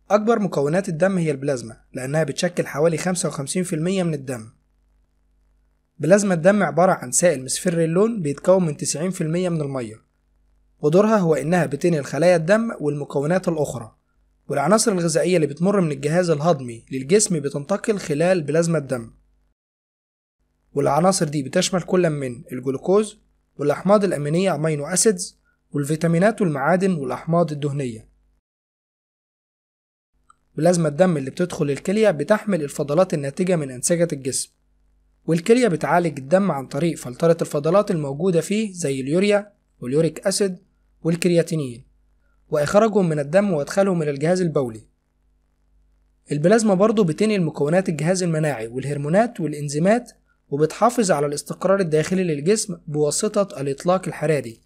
أكبر مكونات الدم هي البلازما لأنها بتشكل حوالي 55% من الدم. بلازما الدم عبارة عن سائل مصفر اللون بيتكون من 90% من المية، ودورها هو إنها بتنقل خلايا الدم والمكونات الأخرى، والعناصر الغذائية اللي بتمر من الجهاز الهضمي للجسم بتنتقل خلال بلازما الدم. والعناصر دي بتشمل كل من الجلوكوز والأحماض الأمينية أمينو أسيدز والفيتامينات والمعادن والأحماض الدهنية. بلازما الدم اللي بتدخل الكلية بتحمل الفضلات الناتجة من أنسجة الجسم، والكلية بتعالج الدم عن طريق فلترة الفضلات الموجودة فيه زي اليوريا واليوريك أسيد والكرياتينين، وإخراجهم من الدم وإدخالهم إلى الجهاز البولي. البلازما برضو بتنقل مكونات الجهاز المناعي والهرمونات والإنزيمات، وبتحافظ على الاستقرار الداخلي للجسم بواسطة الإطلاق الحراري.